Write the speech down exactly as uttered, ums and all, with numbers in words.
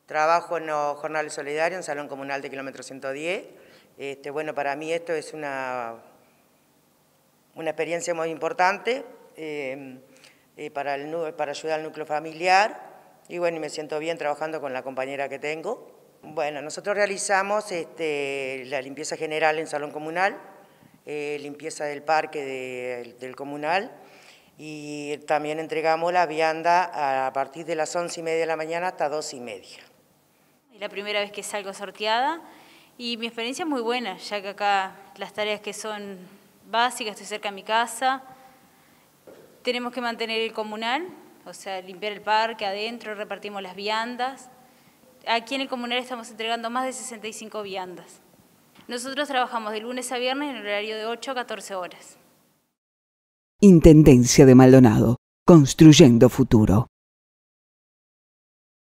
Trabajo en los jornales solidarios, en Salón Comunal de Kilómetro ciento diez. Este, bueno, para mí esto es una, una experiencia muy importante eh, eh, para, el, para ayudar al núcleo familiar. Y bueno, me siento bien trabajando con la compañera que tengo. Bueno, nosotros realizamos este, la limpieza general en Salón Comunal, eh, limpieza del parque de, del comunal, y también entregamos la vianda a partir de las once y media de la mañana hasta dos y media. Es la primera vez que salgo sorteada y mi experiencia es muy buena, ya que acá las tareas que son básicas, estoy cerca de mi casa, tenemos que mantener el comunal, o sea, limpiar el parque adentro, repartimos las viandas. Aquí en el comunal estamos entregando más de sesenta y cinco viandas. Nosotros trabajamos de lunes a viernes en el horario de ocho a catorce horas. Intendencia de Maldonado, construyendo futuro.